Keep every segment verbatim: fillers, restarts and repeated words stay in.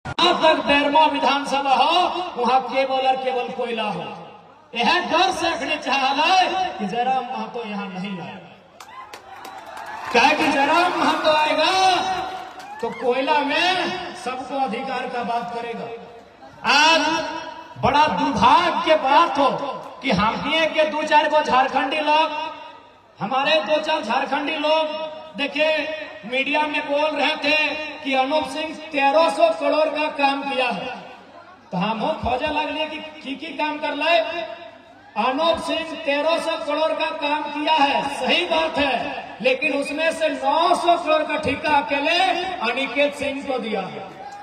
जहां तक बेरमो विधानसभा हो वहां केवल और केवल कोयला हो। यह डर से अखड़े चाहल है कि जयराम महतो यहाँ नहीं आएगा। क्या कि जयराम महतो आएगा तो कोयला में सबको अधिकार का बात करेगा। आज बड़ा दुर्भाग्य की बात हो कि हम ही के दो चार को झारखंडी लोग, हमारे दो चार झारखंडी लोग देखिए मीडिया में बोल रहे थे कि अनूप सिंह तेरह सौ करोड़ का काम किया है। तो हम हो खोजा लगलिए कि की, की काम कर ले। अनूप सिंह तेरह सौ करोड़ का काम किया है, सही बात है, लेकिन उसमें से नौ सौ करोड़ का ठेका अकेले अनिकेत सिंह को दिया है।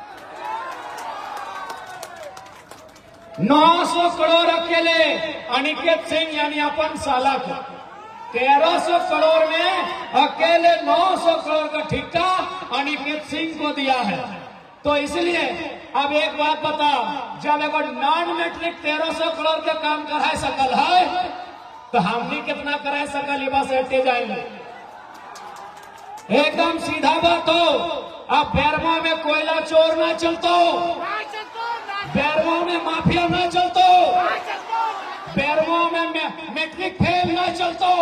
नौ सौ करोड़ अकेले अनिकेत सिंह यानी अपन साला को, तेरह सौ करोड़ में अकेले नौ सौ करोड़ का ठेका अनिकेत सिंह को दिया है। तो इसलिए अब एक बात बताओ, जब एगो नॉन मैट्रिक तेरह सौ करोड़ का काम कराए सकल है तो हमने कितना कराए सकल ये बात हटे जाएंगे। एकदम सीधा बात हो। अब बेरमो में कोयला चोर ना चलतो, बेरमो में माफिया ना चलतो, बेरमो में मैट्रिक फेल ना चलतो।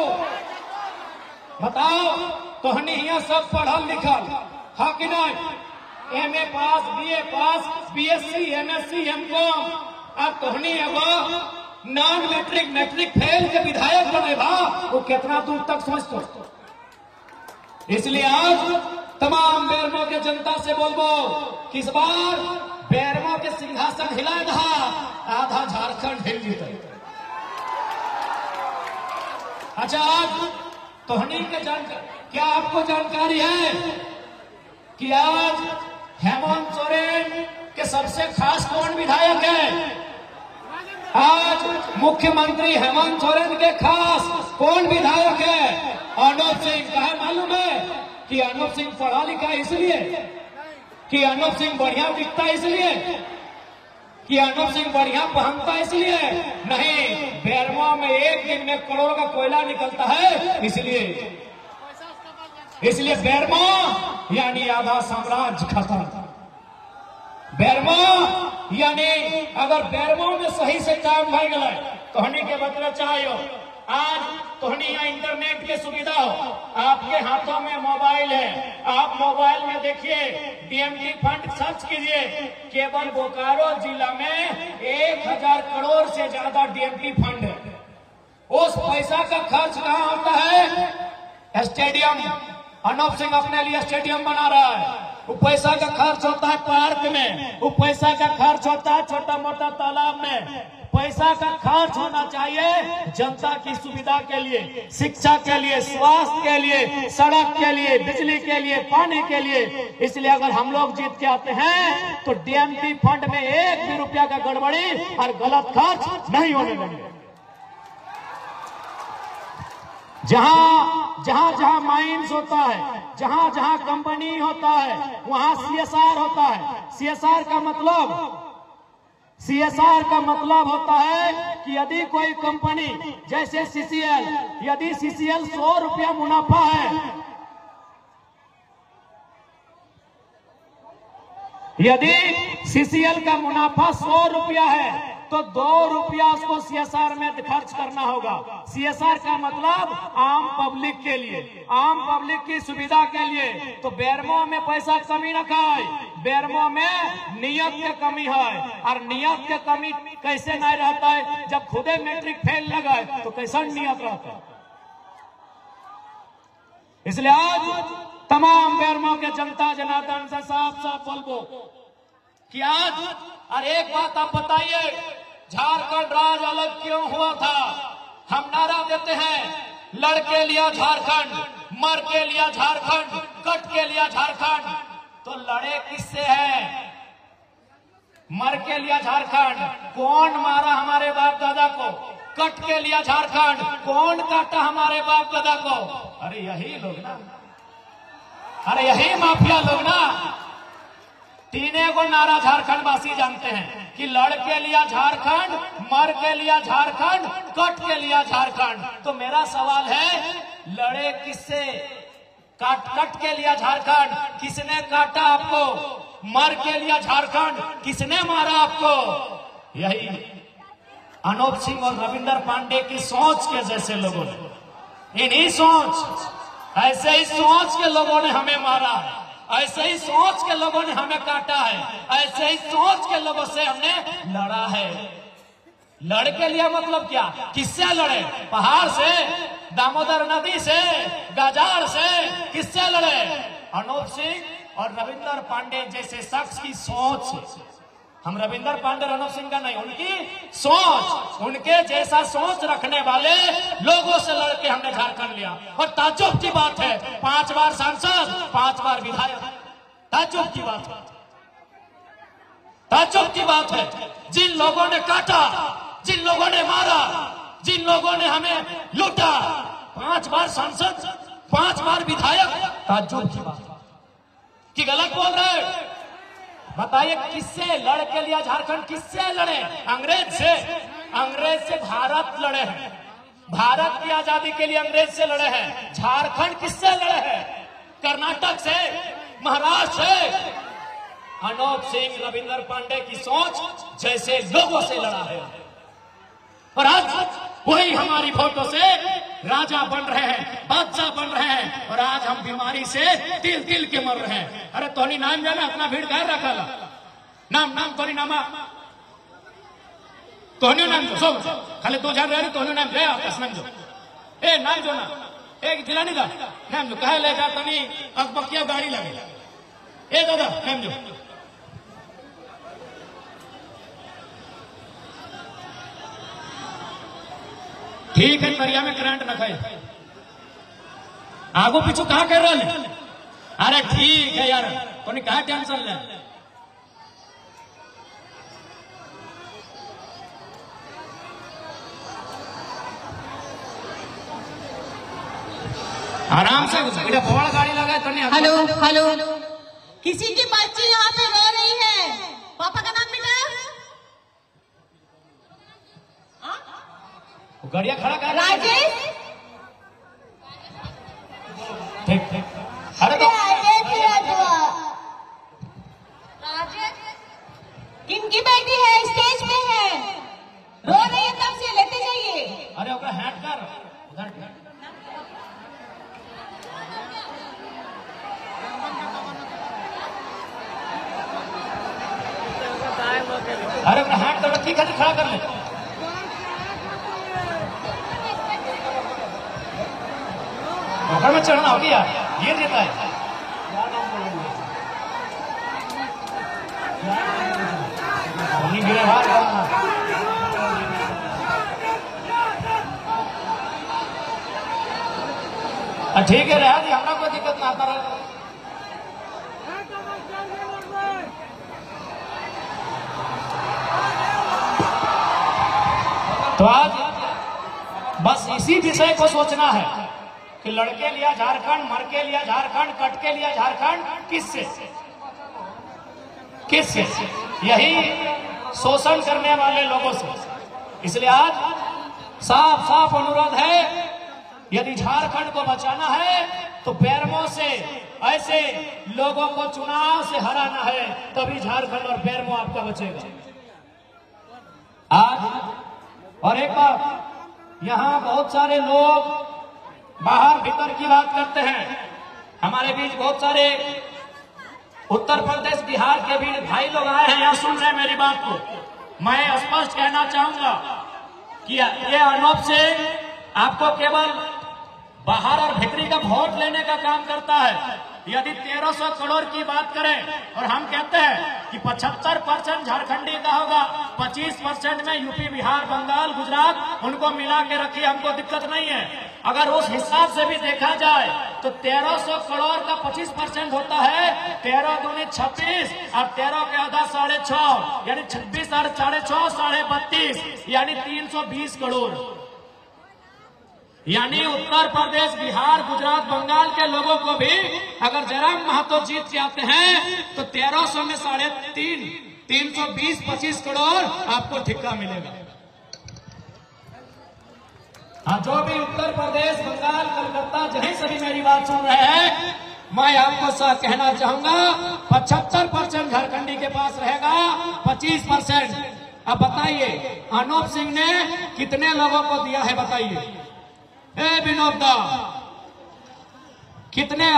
बताओ तो हनी यहाँ सब पढ़ल लिखल हा कि नहीं, M A pass, B A pass, B S C, M S C, M com. अब तोहनी एगो नॉन मैट्रिक मैट्रिक फेल के विधायक बने बा, वो कितना दूर तक सोचतो। इसलिए आज तमाम बेरमो के जनता से बोलबो कि इस बार बेरमो के सिंहासन हिलाए दहा, आधा झारखंड हिल जीते। अच्छा आज तोहनी के जानकारी क्या आपको जानकारी है कि आज हेमंत सोरेन के सबसे खास कौन विधायक है? आज मुख्यमंत्री हेमंत सोरेन के खास कौन विधायक है? अनूप सिंह। कहा मालूम है कि अनूप सिंह पढ़ा लिखा इसलिए, कि अनूप सिंह बढ़िया दिखता इसलिए, कि अनूप सिंह बढ़िया पहनता इसलिए नहीं, बेरमो में एक दिन में करोड़ का कोयला निकलता है इसलिए। इसलिए बेरमो यानी आधा साम्राज्य खत्म। बेरमो यानी अगर बेरमो में सही से काम भर गए तो हनी के बतला चाहिए। आज तो हनी यहाँ इंटरनेट की सुविधा हो, आपके हाथों में मोबाइल है, आप मोबाइल में देखिए डीएमटी फंड सर्च कीजिए। केवल बोकारो जिला में एक हजार करोड़ से ज्यादा डीएमटी फंड है। उस पैसा का खर्च कहाँ होता है? स्टेडियम। अनूप सिंह अपने लिए स्टेडियम बना रहा है, वो पैसा का खर्च होता है पार्क में, वो पैसा का खर्च होता है छोटा मोटा तालाब में। पैसा का खर्च होना चाहिए जनता की सुविधा के लिए, शिक्षा के लिए, स्वास्थ्य के लिए, सड़क के लिए, बिजली के लिए, पानी के लिए। इसलिए अगर हम लोग जीत के आते हैं तो डीएमटी फंड में एक भी रुपया का गड़बड़ी और गलत खर्च नहीं होने देंगे। जहां जहां जहां माइंस होता है, जहां जहां कंपनी होता है, वहां सीएसआर होता है। सीएसआर का मतलब सीएसआर का मतलब होता है कि यदि कोई कंपनी जैसे सीसीएल, यदि सीसीएल सौ रुपया मुनाफा है, यदि सीसीएल का मुनाफा सौ रुपया है तो दो रुपया उसको सीएसआर में खर्च करना होगा। सीएसआर का मतलब आम पब्लिक के लिए, आम पब्लिक की सुविधा के लिए। तो बेरमो में पैसा कमी न खाए, बेरमो में नियत के कमी है। और नियत के कमी कैसे नहीं रहता है? जब खुदे मैट्रिक फेल लगा तो कैसा नियत रहता है? इसलिए आज तमाम बेरमो के जनता जनार्दन से साफ साफ बोलबो कि आज और एक बात आप बताइए, झारखंड राज अलग क्यों हुआ था? हम नारा देते हैं लड़ के लिया झारखंड, मर के लिया झारखंड, कट के लिया झारखंड। तो लड़े किससे है? मर के लिया झारखंड। कौन मारा हमारे बाप दादा को? कट के लिया झारखंड। कौन काटा हमारे बाप दादा को? अरे यही लोग ना, अरे यही माफिया लोग ना। तीने को नारा झारखंड वासी जानते हैं कि लड़ के लिया झारखंड, मर के लिया झारखंड, कट के लिया झारखंड। तो मेरा सवाल है, लड़े किससे? काट कट के लिया झारखंड। किसने काटा आपको? मर के लिया झारखंड, किसने मारा आपको? यही अनूप सिंह और रविंदर पांडे की सोच के जैसे लोगों ने, इन्हीं सोच, ऐसे ही सोच के लोगों ने हमें मारा है, ऐसे ही सोच के लोगों ने हमें काटा है, ऐसे ही सोच के लोगों से हमने लड़ा है। लड़ के लिया मतलब क्या? किससे लड़े? पहाड़ से, दामोदर नदी से, गाजार से, किससे लड़े? अनूप सिंह और रविंदर पांडे जैसे शख्स की सोच। हम रविंदर पांडे और अनूप सिंह का नहीं, उनकी सोच, उनके जैसा सोच रखने वाले लोगों से लड़के हमने झारखंड लिया। और ताज्जुब की बात है, पांच बार सांसद, पांच बार विधायक। ताज्जुब की बात है, ताज्जुब की बात है। जिन लोगों ने काटा, जिन लोगों ने मारा, जिन लोगों ने हमें लूटा, पांच बार सांसद, पांच बार विधायक। ताज्जुब की बात कि गलत बोल रहे? बताइए किससे लड़ के लिया झारखंड? किससे लड़े? अंग्रेज से। अंग्रेज से भारत लड़े हैं, भारत की आजादी के लिए अंग्रेज से लड़े हैं। झारखंड किससे लड़े हैं? कर्नाटक से, महाराष्ट्र से। अनूप सिंह, रविंदर पांडे की सोच जैसे लोगों से लड़ा है। और आज वही हमारी फोटो से राजा बन रहे हैं, बादशाह बन रहे हैं, और आज हम बीमारी से तिल तिल के मर रहे हैं। अरे तोनी नाम जाना, अपना भीड़ कह रखा ला। नाम नाम तोनी नामा, तोहनी नाम जो सो खाली दो जन रहे, तोहनी नाम जय आपस नाम जो ए नाम जो ना एक जिला नहीं था नाम जो कहे लेगा तनी अकबकिया गाड़ी लगे ए दादा नाम जो। ठीक है, करिया में करंट न खाए, आगो पीछू कहा कर रहे? अरे ठीक है यार, तो नहीं कहा टेंशन ले। आराम से बड़ गाड़ी लगा तो नहीं। हेलो हेलो, किसी की बच्ची यहाँ पे रो रही है, पापा का नाम बेटा? गाड़िया खड़ा कर राजेश। ठीक ठीक। अरे तो राजेश किनकी बेटी है? स्टेज पे है, रो रही है, तब से लेते जाइए। अरे ओकरा हैंड कर उधर। अरे ओकरा हैंड कर, ठीक है, खड़ा कर ले। घर में चढ़ना हो गया, ये देता है। ठीक है, रहा जी, हमारा कोई दिक्कत ना आता रहा। तो आज बस इसी विषय को सोचना है कि लड़के लिया झारखंड, मर के लिया झारखंड, कट के लिया झारखंड, किससे किससे? यही शोषण करने वाले लोगों से। इसलिए आज साफ साफ अनुरोध है, यदि झारखंड को बचाना है तो बेरमो से ऐसे लोगों को चुनाव से हराना है, तभी झारखंड और बेरमो आपका बचेगा। आज और एक बार, यहाँ बहुत सारे लोग बाहर भीतर की बात करते हैं। हमारे बीच बहुत सारे उत्तर प्रदेश, बिहार के भी भाई लोग आए हैं, यहाँ सुन रहे हैं मेरी बात को। मैं स्पष्ट कहना चाहूंगा कि ये अनूप सिंह आपको केवल बाहर और भीतरी का वोट लेने का काम करता है। यदि तेरह सौ करोड़ की बात करें और हम कहते हैं कि पचहत्तर परसेंट झारखंडी का होगा, पच्चीस परसेंट में यूपी, बिहार, बंगाल, गुजरात, उनको मिला के रखिए, हमको दिक्कत नहीं है। अगर उस हिसाब से भी देखा जाए तो तेरह सौ करोड़ का पच्चीस परसेंट होता है, तेरह दूनी छब्बीस, और तेरह के आधा साढ़े छह, यानी छब्बीस और साढ़े छह साढ़े बत्तीस, यानी तीन सौ बीस करोड़। यानी उत्तर प्रदेश, बिहार, गुजरात, बंगाल के लोगों को भी अगर जयराम महतो जीत के आते हैं तो तेरह सौ में साढ़े तीन, तीन सौ बीस, पच्चीस करोड़ आपको ठिक्का मिलेगा। हाँ, जो भी उत्तर प्रदेश, बंगाल, कलकत्ता, जहीं सभी मेरी बात सुन रहे हैं, मैं आपको सह कहना चाहूंगा पचहत्तर परसेंट झारखंडी के पास रहेगा, पच्चीस परसेंट। अब बताइए अनूप सिंह ने कितने लोगों को दिया है, बताइए ए विनोद दा, कितने?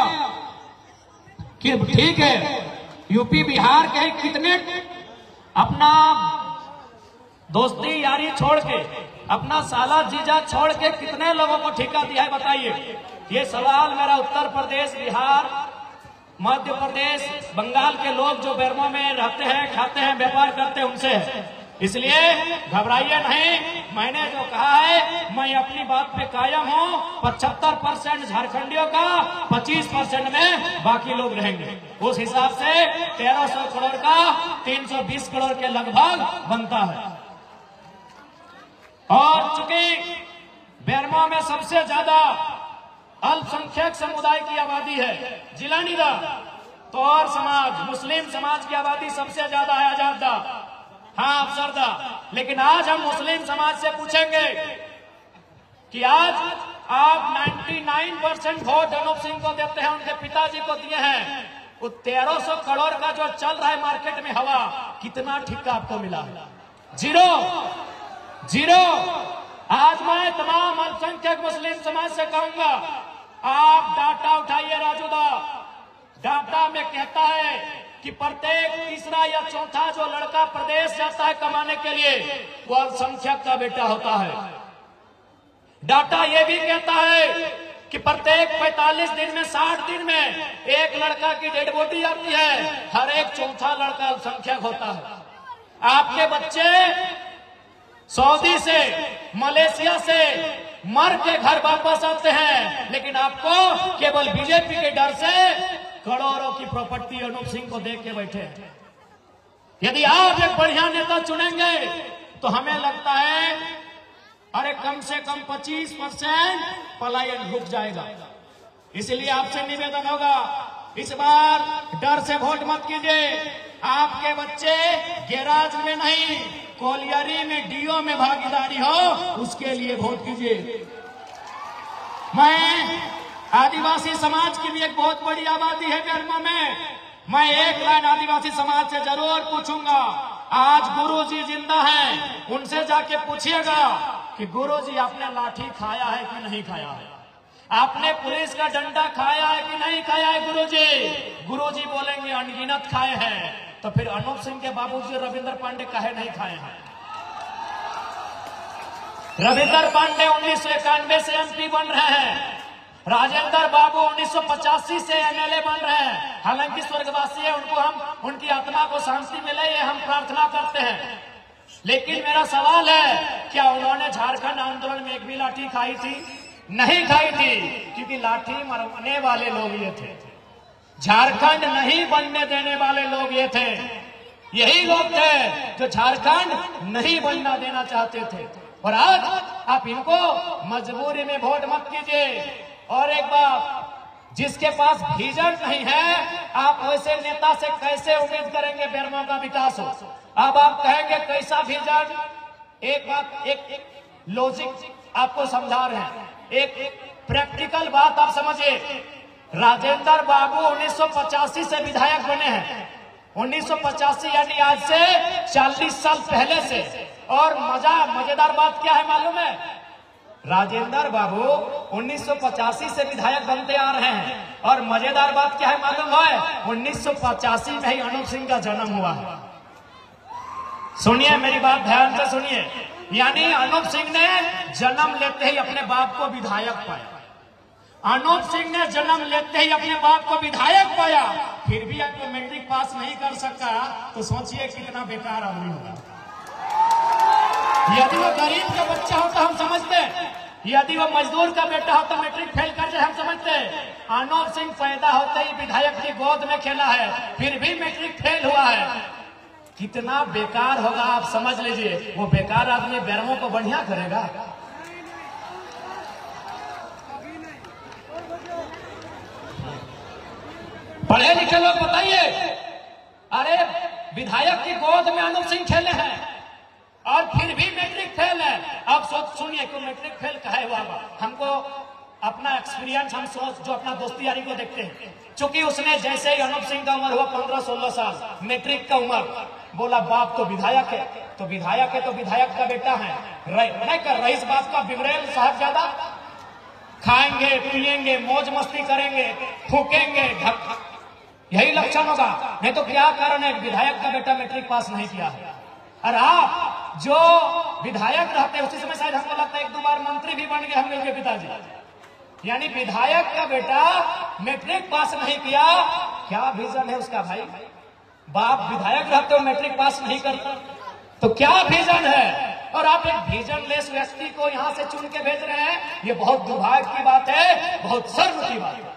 ठीक है, यूपी बिहार के कितने अपना दोस्ती यारी छोड़ के, अपना साला जीजा छोड़ के कितने लोगों को ठेका दिया है, बताइए। ये सवाल मेरा उत्तर प्रदेश, बिहार, मध्य प्रदेश, बंगाल के लोग जो बेरमो में रहते हैं, खाते हैं, व्यापार करते हैं, उनसे है। इसलिए घबराइए नहीं, मैंने जो कहा है मैं अपनी बात पे कायम हूँ। पचहत्तर परसेंट झारखंडियों का, पच्चीस परसेंट में बाकी लोग रहेंगे। उस हिसाब से तेरह सौ करोड़ का तीन सौ बीस करोड़ के लगभग बनता है। और चूंकि बेरमो में सबसे ज्यादा अल्पसंख्यक समुदाय की आबादी है, जिला निदा तो और समाज, मुस्लिम समाज की आबादी सबसे ज्यादा है आजादा, हाँ अफसरदा। लेकिन आज हम मुस्लिम समाज से पूछेंगे कि आज आप निन्यानवे परसेंट वोट अनूप सिंह को देते हैं, उनके पिताजी को दिए हैं। वो तेरह सौ करोड़ का जो चल रहा है मार्केट में हवा, कितना ठिक्का आपको मिला है? Zero, zero. आज मैं तमाम अल्पसंख्यक मुस्लिम समाज से कहूंगा, आप डाटा उठाइए राजूदा। डाटा में कहता है कि प्रत्येक तीसरा या चौथा जो लड़का प्रदेश जाता है कमाने के लिए, वो अल्पसंख्यक का बेटा होता है। डाटा ये भी कहता है कि प्रत्येक पैंतालीस दिन में, साठ दिन में एक लड़का की डेड बॉडी आती है, हर एक चौथा लड़का अल्पसंख्यक होता है। आपके बच्चे सऊदी से, मलेशिया से मर के घर वापस आते हैं, लेकिन आपको केवल बीजेपी के डर से करोड़ों की प्रॉपर्टी अनूप सिंह को देख के बैठे। यदि आप एक बढ़िया नेता चुनेंगे तो हमें लगता है अरे कम से कम पच्चीस परसेंट पलायन रुक जाएगा। इसलिए आपसे निवेदन होगा, इस बार डर से वोट मत कीजिए। आपके बच्चे गैराज में नहीं, कोलियरी में, डीओ में भागीदारी हो, उसके लिए वोट कीजिए। मैं आदिवासी समाज की भी एक बहुत बड़ी आबादी है बेरमो में, मैं एक लाइन आदिवासी समाज से जरूर पूछूंगा। आज गुरुजी जिंदा हैं, उनसे जाके पूछिएगा कि गुरुजी आपने लाठी खाया है कि नहीं खाया है, आपने पुलिस का डंडा खाया है कि नहीं खाया है गुरुजी? गुरुजी बोलेंगे अनगिनत खाए हैं। तो फिर अनूप सिंह के बाबूजी रविंद्र पांडे काहे नहीं खाए हैं? रविंद्र पांडे उन्नीस सौ इक्यानवे से एमपी बन रहे हैं, राजेंद्र बाबू उन्नीस सौ पचासी से एमएलए बन रहे हैं। हालांकि स्वर्गवासी है, उनको हम, उनकी आत्मा को शांति मिले ये हम प्रार्थना करते हैं। लेकिन मेरा सवाल है, क्या उन्होंने झारखंड आंदोलन में एक भी लाठी खाई थी? नहीं खाई थी, क्योंकि लाठी मरवाने वाले लोग ये थे, झारखंड नहीं बनने देने वाले लोग ये थे। यही लोग थे जो झारखंड नहीं बनना देना चाहते थे। और आज आप इनको मजबूरी में वोट मत कीजिए। और एक बात, जिसके पास विजन नहीं है, आप वैसे नेता से कैसे उम्मीद करेंगे बेरमो का विकास हो? अब आप कहेंगे कैसा विजन? एक बात, एक, एक लॉजिक आपको समझा रहे हैं, एक, एक प्रैक्टिकल बात आप समझिए। राजेंद्र बाबू उन्नीस सौ पचासी से विधायक बने हैं, उन्नीस सौ पचासी यानी आज से चालीस साल पहले से। और मजा मजेदार बात क्या है मालूम है? राजेंद्र बाबू उन्नीस सौ पचासी से विधायक बनते आ रहे हैं, और मजेदार बात क्या है मालूम है? उन्नीस सौ पचासी में ही अनूप सिंह का जन्म हुआ है। सुनिए मेरी बात, ध्यान से सुनिए। यानी अनूप सिंह ने जन्म लेते ही अपने बाप को विधायक पाया। अनूप सिंह ने जन्म लेते ही अपने बाप को विधायक पाया, फिर भी अगर मैट्रिक पास नहीं कर सका तो सोचिए कितना बेकार आदमी होगा। यदि वो गरीब का बच्चा होता हम समझते, यदि वो मजदूर का बेटा होता मैट्रिक फेल कर जाए हम समझते। अनूप सिंह पैदा होते ही विधायक की गोद में खेला है, फिर भी मैट्रिक फेल हुआ है। कितना बेकार होगा आप समझ लीजिए। वो बेकार आदमी बेरमो को बढ़िया करेगा? पढ़े लिखे लोग बताइए, अरे विधायक की गोद में अनूप सिंह खेले हैं और फिर भी मैट्रिक फेल है। अब सोच सुनिए कि मैट्रिक फेल कहे हुआ, हमको अपना एक्सपीरियंस हम सोच जो अपना दोस्ती यारी को देखते हैं, चूंकि उसने जैसे ही अनूप सिंह का उम्र हुआ पंद्रह सोलह साल, मैट्रिक का उम्र, बोला बाप तो विधायक है, तो विधायक है तो विधायक का बेटा है, नहीं कर रईस बाप का बिगड़ेल साहबजादा, खाएंगे पिएंगे मौज मस्ती करेंगे फूकेंगे, यही लक्षण होगा। नहीं तो क्या कारण है विधायक का बेटा मैट्रिक पास नहीं किया है। और आप जो विधायक रहते हैं उसी समय शायद हमको लगता है एक दो बार मंत्री भी बन गए हम लोग के पिताजी, यानी विधायक का बेटा मैट्रिक पास नहीं किया, क्या विजन है उसका भाई? बाप विधायक रहते हो मैट्रिक पास नहीं करता तो क्या विजन है? और आप एक विजन लेस व्यक्ति को यहां से चुन के भेज रहे हैं, ये बहुत दुर्भाग्य की बात है, बहुत शर्म की बात है।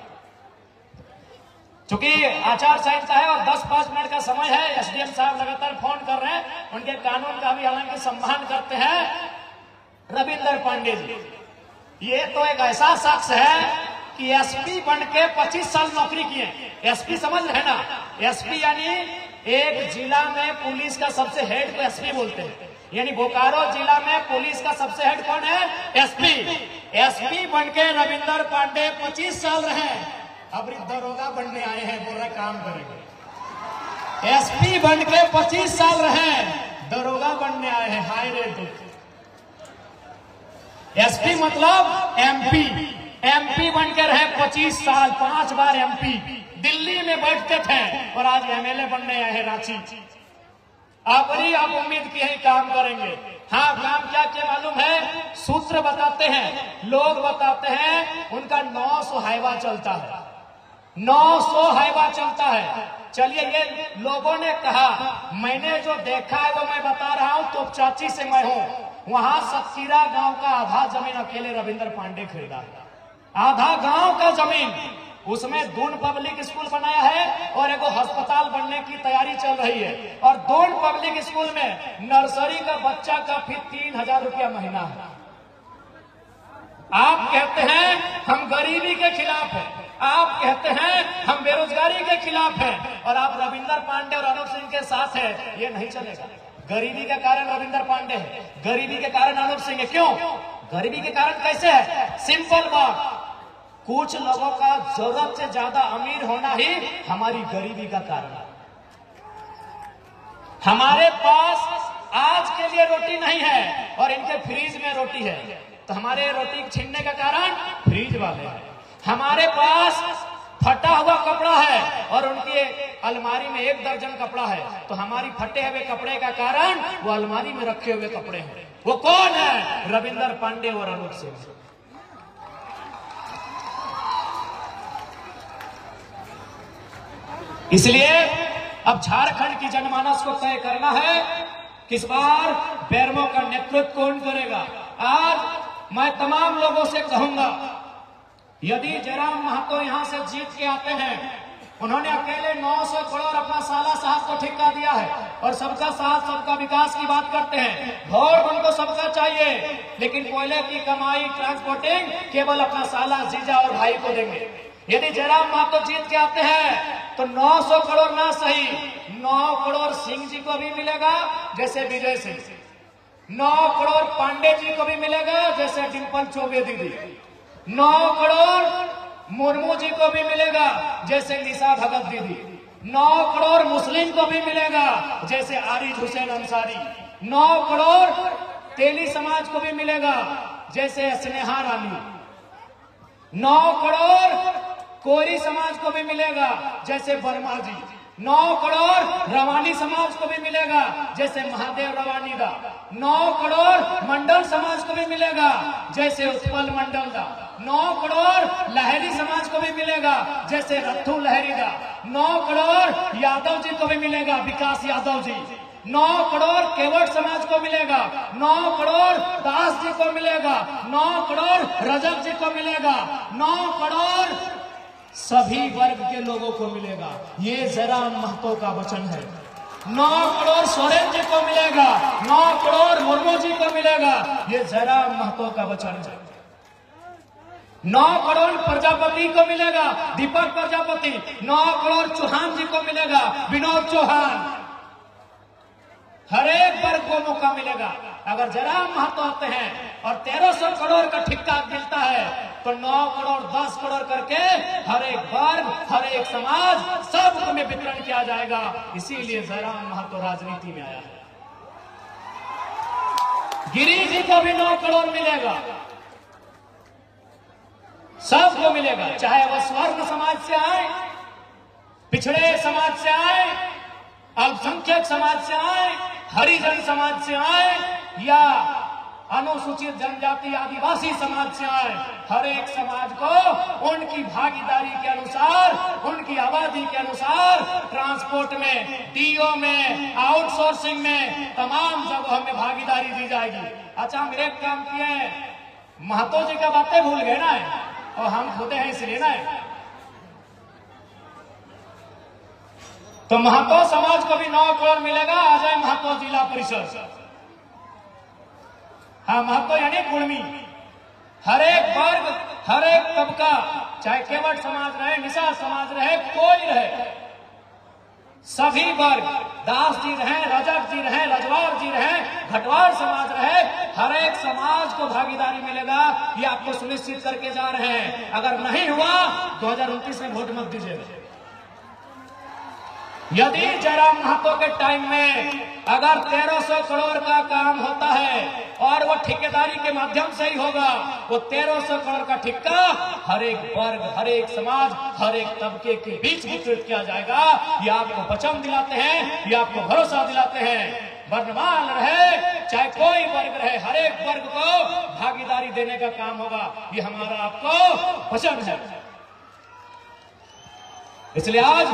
चूंकि आचार संहिता है और दस पांच मिनट का समय है, एसडीएम साहब लगातार फोन कर रहे हैं, उनके कानून का भी हालांकि सम्मान करते हैं। रविंदर पांडे जी, ये तो एक ऐसा शख्स है कि एसपी बन के पच्चीस साल नौकरी किए। एसपी समझ रहे ना, एसपी यानी एक जिला में पुलिस का सबसे हेड को एसपी बोलते हैं, यानी बोकारो जिला में पुलिस का सबसे हेड कौन है? एसपी। एसपी बन के रविंदर पांडे पच्चीस साल रहे, अब दरोगा बनने आए हैं, बोल रहे काम करेंगे। एसपी बन के पच्चीस साल रहे, दरोगा बनने आए हैं, हाय रे दुख। एसपी मतलब एमपी, एमपी बन के रहे पच्चीस साल, पांच बार एमपी, दिल्ली में बैठते थे और आज एमएलए बनने आए हैं रांची। अपनी आप उम्मीद की है काम करेंगे। हाँ, काम क्या क्या मालूम है? सूत्र बताते हैं, लोग बताते हैं, उनका नौ सौ हाईवा चलता है, नौ सौ हाईवा चलता है। चलिए, ये लोगों ने कहा, मैंने जो देखा है वो मैं बता रहा हूं। तो चाची से मैं हूं, वहां सतसीरा गांव का आधा जमीन अकेले रविंदर पांडे खरीदा, आधा गांव का जमीन, उसमें दून पब्लिक स्कूल बनाया है और एक अस्पताल बनने की तैयारी चल रही है। और दून पब्लिक स्कूल में नर्सरी का बच्चा का फीस तीन हजार रुपया महीना है। आप कहते हैं हम गरीबी के खिलाफ हैं, आप कहते हैं हम बेरोजगारी के खिलाफ हैं, और आप रविंदर पांडे और अनूप सिंह के साथ है, ये नहीं चलेगा। गरीबी के कारण रविंदर पांडे है, गरीबी के कारण अनूप सिंह है। क्यों गरीबी के कारण? कैसे है? सिंपल बात, कुछ लोगों का जरूरत से ज्यादा अमीर होना ही हमारी गरीबी का कारण है। हमारे पास आज के लिए रोटी नहीं है और इनके फ्रीज में रोटी है, तो हमारे रोटी छीनने का कारण फ्रीज वाले हैं। हमारे पास फटा हुआ कपड़ा है और उनकी अलमारी में एक दर्जन कपड़ा है, तो हमारी फटे हुए कपड़े का कारण वो अलमारी में रखे हुए कपड़े हैं। वो कौन है? रविंदर पांडे और अनूप सिंह। इसलिए अब झारखंड की जनमानस को तय करना है, किस बार बैरमो का नेतृत्व कौन करेगा। आज मैं तमाम लोगों से कहूंगा, यदि जयराम महतो यहां से जीत के आते हैं, उन्होंने अकेले नौ सौ करोड़ अपना साला साहब को ठेका दिया है और सबका साथ सबका विकास की बात करते हैं। वोट उनको सबका चाहिए, लेकिन कोयले की कमाई ट्रांसपोर्टिंग केवल अपना साला जीजा और भाई को देंगे। यदि जयराम महतो जीत के आते हैं तो नौ सौ करोड़ ना सही, नौ करोड़ सिंह जी को भी मिलेगा जैसे विजय सिंह, नौ करोड़ पांडे जी को भी मिलेगा जैसे डिम्पल चौबे दीदी, नौ करोड़ मुर्मू जी को भी मिलेगा जैसे निशा भगत दीदी, नौ करोड़ मुस्लिम को भी मिलेगा जैसे आरिफ हुसैन अंसारी, नौ करोड़ तेली समाज को भी मिलेगा जैसे स्नेहा रानी, नौ करोड़ कोरी समाज को भी मिलेगा जैसे वर्मा जी, नौ करोड़ रवानी समाज को भी मिलेगा जैसे महादेव रवानी दा, नौ करोड़ मंडल समाज को भी मिलेगा जैसे उत्पल मंडल दा, नौ करोड़ लहरी समाज को भी मिलेगा जैसे रत्थू लहरी दा, नौ करोड़ यादव जी को भी मिलेगा विकास यादव जी, नौ करोड़ केवट समाज को मिलेगा, नौ करोड़ दास जी को मिलेगा, नौ करोड़ रजक जी को मिलेगा, नौ करोड़ सभी वर्ग के लोगों को मिलेगा। ये जयराम महतो का वचन है। नौ करोड़ सोरेन जी को मिलेगा, नौ करोड़ मुर्मू जी को मिलेगा, ये जयराम महतो का वचन है। नौ करोड़ प्रजापति को मिलेगा दीपक प्रजापति, नौ करोड़ चौहान जी को मिलेगा विनोद चौहान, हर एक वर्ग को मौका मिलेगा। अगर जयराम महतो आते हैं और तेरह सौ करोड़ का ठिक्का मिलता है तो नौ करोड़ दस करोड़ करके हर एक वर्ग, हर एक समाज, सबको में वितरण किया जाएगा। इसीलिए जयराम महतो राजनीति में आया है। गिरीश जी को भी नौ करोड़ मिलेगा, सबको मिलेगा, चाहे वह स्वर्ण समाज से आए, पिछड़े समाज से आए, अल्पसंख्यक समाज से आए, हरिजन समाज से आए या अनुसूचित जनजाति आदिवासी समाज से आए। हर एक समाज को उनकी भागीदारी के अनुसार, उनकी आबादी के अनुसार ट्रांसपोर्ट में, डीओ में, आउटसोर्सिंग में, तमाम जगहों में भागीदारी दी जाएगी। अच्छा, हम एक काम किए, महतो जी का बातें भूल गए ना, और हम खुदे हैं इसलिए ना। तो महतो समाज को भी नौ करोड़ मिलेगा। अजय महतो जिला परिषद, हाँ, महतो यानी कुर्मी, हर एक वर्ग, हर एक तबका, चाहे केवट समाज रहे, निषाद समाज रहे, कोई रहे, सभी वर्ग, दास जी रहे, रजक जी रहे, रजवार जी रहे, घटवार समाज रहे, हर एक समाज को भागीदारी मिलेगा। ये आपको सुनिश्चित करके जा रहे हैं। अगर नहीं हुआ दो हजार उनतीस में वोट मत दीजिएगा। यदि जयराम महतो के टाइम में अगर तेरह सौ करोड़ का काम होता है और वो ठेकेदारी के माध्यम से ही होगा, वो तेरह सौ करोड़ का ठेका हर एक वर्ग, हर एक समाज, हर एक तबके के बीच वितरित किया जाएगा। ये आपको वचन दिलाते हैं, ये आपको भरोसा दिलाते हैं। वर्णमान रहे चाहे कोई वर्ग रहे, हर एक वर्ग को भागीदारी देने का काम होगा। ये हमारा आपको वचन है। इसलिए आज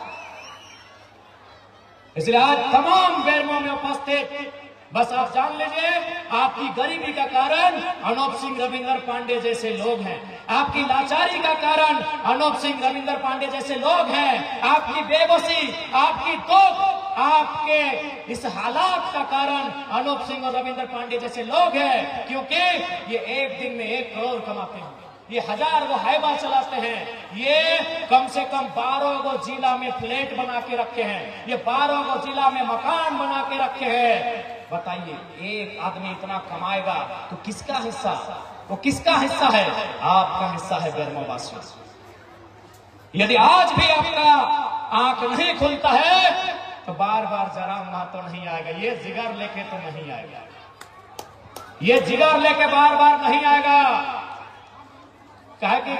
इसलिए आज तमाम बेरमो में उपस्थित, बस आप जान लीजिए, आपकी गरीबी का कारण अनूप सिंह रविंदर पांडे जैसे लोग हैं। आपकी लाचारी का कारण अनूप सिंह रविंदर पांडे जैसे लोग हैं। आपकी बेबसी, आपकी दुख, आपके इस हालात का कारण अनूप सिंह और रविंदर पांडे जैसे लोग हैं। क्योंकि ये एक दिन में एक करोड़ कमाते हैं, ये हजार वो हाइवा चलाते हैं, ये कम से कम बारह गो जिला में फ्लैट बना के रखे हैं, ये बारह गो जिला में मकान बना के रखे हैं। बताइए, एक आदमी इतना कमाएगा तो किसका हिस्सा, वो किसका हिस्सा है? आपका हिस्सा है बेरमो वासियों। यदि आज भी आपका आंख नहीं खुलता है तो बार बार जयराम महतो नहीं आएगा। ये जिगर लेके तो नहीं आएगा, ये जिगर लेके बार बार नहीं आएगा। कहे कि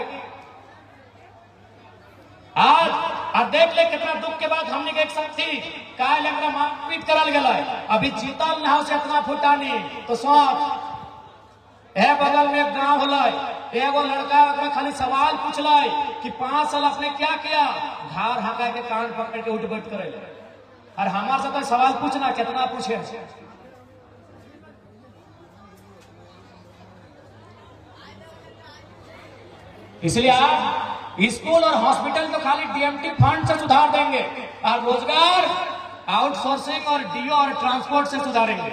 आज आज देख ले कितना दुख के बाद हमने एक साथी कहा लग मारपीट करल गया, अभी जीतल ना से इतना फुटानी तो सोच है। बगल में एक गांव होला, एगो लड़का अगर खाली सवाल पूछला कि पांच साल आपने क्या किया, घार हाँका के कान पकड़ के उठ बैठ करे। और हमारे से तो सवाल पूछना, कितना पूछे। इसलिए आप स्कूल और हॉस्पिटल को खाली डीएमटी फंड से सुधार देंगे और रोजगार आउटसोर्सिंग और डीओ और ट्रांसपोर्ट से सुधारेंगे।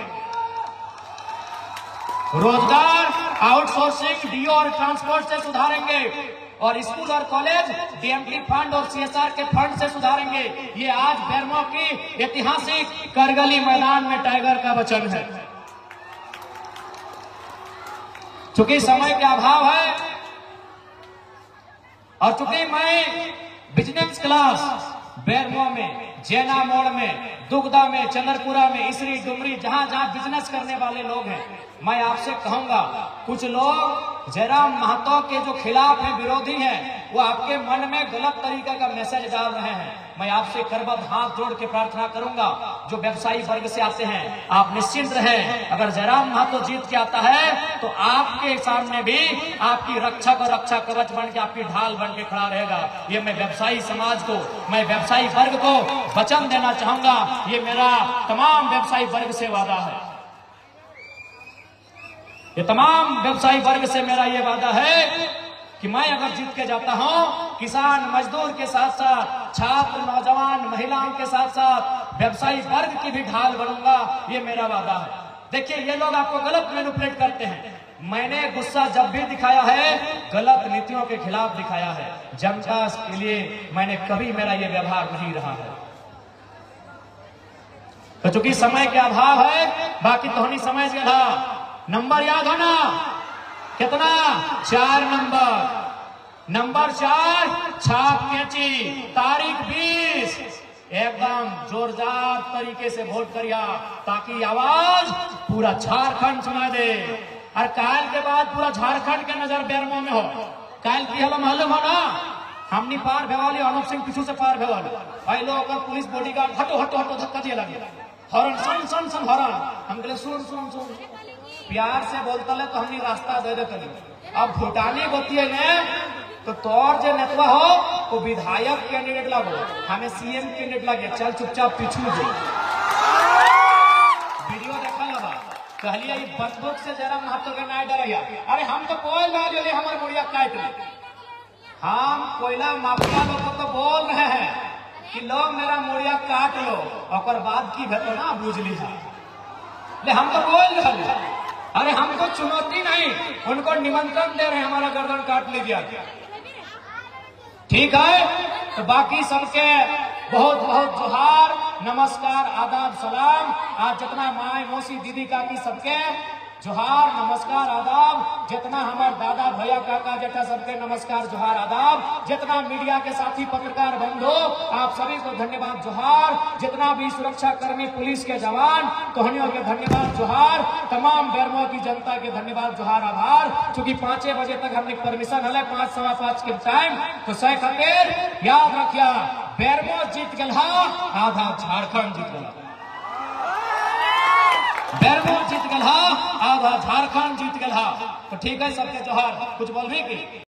रोजगार आउटसोर्सिंग, डीओ और ट्रांसपोर्ट से सुधारेंगे और स्कूल और कॉलेज डीएमटी फंड और सीएसआर के फंड से सुधारेंगे। ये आज बेरमो की ऐतिहासिक करगली मैदान में टाइगर का वचन है। चूंकि समय के अभाव है और चूंकि मैं बिजनेस क्लास बेरमो में, जैना मोड़ में, दुगदा में, चंद्रपुरा में, इसरी डुमरी, जहां जहां बिजनेस करने वाले लोग हैं, मैं आपसे कहूंगा, कुछ लोग जयराम महतो के जो खिलाफ हैं, विरोधी हैं, वो आपके मन में गलत तरीके का मैसेज डाल रहे हैं। मैं आपसे करबद्ध हाथ जोड़ के प्रार्थना करूंगा, जो व्यवसायी वर्ग से आते हैं, आप निश्चिंत रहें। अगर जयराम महतो जीत के आता है तो आपके सामने भी आपकी रक्षक और रक्षा कवच बन के, आपकी ढाल बन के खड़ा रहेगा। ये मैं व्यवसायी समाज को, मैं व्यवसायी वर्ग को वचन देना चाहूंगा। ये मेरा तमाम व्यवसायी वर्ग से वादा है, ये तमाम व्यवसायी वर्ग से मेरा ये वादा है कि मैं अगर जीत के जाता हूं, किसान मजदूर के साथ साथ छात्र, नौजवान, महिलाओं के साथ साथ व्यवसायी वर्ग की भी ढाल बनूंगा। ये मेरा वादा है। देखिए, ये लोग आपको गलत मैनिपुलेट करते हैं। मैंने गुस्सा जब भी दिखाया है, गलत नीतियों के खिलाफ दिखाया है। जनता के लिए मैंने कभी, मेरा ये व्यवहार नहीं रहा है। तो चूंकि समय के अभाव है, बाकी तो नहीं समझ गया। नंबर याद होना, कितना? चार नंबर। नंबर चार, छाप कैची, तारीख बीस। एकदम जोरदार तरीके से वोट करिया ताकि आवाज पूरा झारखंड सुना दे। और काल के बाद पूरा झारखंड के नजर बेरमो में हो। काल की हल मालूम हो ना, हमनी पार भेवाली, अनुप सिंह पीछू से पार भेवाली। भाई लोग पुलिस बॉडीगार्ड हटो हटो हटो धक्का दिए लगे, हॉर्न सन सन सन हॉर्न। हम कहले सुन सुन सुन, प्यार से बोलता ले तो हमनी रास्ता दे देते। अब भूटानी बतिये ने तो तोर जो नेतवा हो वो विधायक कैंडिडेट लगो, हमें सीएम कैंडिडेट लगे। चल चुपचाप पीछू जो वीडियो देखा लगा, कहलिए बंदूक से जरा महत्व के ना डरिया। अरे हम तो कोयल ना जो हमारे मुड़िया काट ले। हम कोयला माफिया लोग को तो बोल रहे हैं कि लोग मेरा मुड़िया काट लो, और बाद की भेतो ना बुझ लीजिए। ले हम तो बोल रहे, अरे हमको चुनौती नहीं, उनको निमंत्रण दे रहे हैं, हमारा गर्दन काट लीजिए। ठीक है, तो बाकी सबके बहुत बहुत जोहार, नमस्कार, आदाब, सलाम। आज जितना माए मौसी दीदी काकी सबके जोहार, नमस्कार, आदाब। जितना हमारे दादा भैया काका जेठा सबके नमस्कार, जोहार, आदाब। जितना मीडिया के साथी पत्रकार बंधु आप सभी को धन्यवाद, जोहार। जितना भी सुरक्षा कर्मी, पुलिस के जवान, तोहनियों के धन्यवाद, जोहार। तमाम बेरमो की जनता के धन्यवाद, जोहार, आभार। चूंकि पांचे बजे तक हमने परमिशन है, पांच सवा पांच के टाइम, तो सह खातिर याद रखिया, बेरमो जीत गया, आधा झारखंड जीत गया। बेरमो जीत गया, आधा झारखंड जीत गया। तो ठीक है, सबके जोहार। कुछ बोल रही की